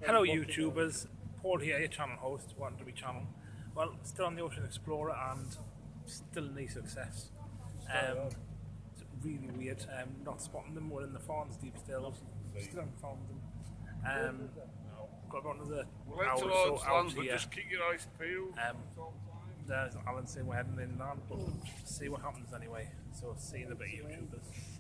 Hello YouTubers, Paul here, your channel host, wanting to be channel. Well, still on the Ocean Explorer and still no success. It's really weird, not spotting them, we're in the Farns deep still haven't found them. Got about another hour or so out here. Just keep your eyes peeled. There's Alan saying we're heading inland, but see what happens anyway. So see you in a bit, YouTubers.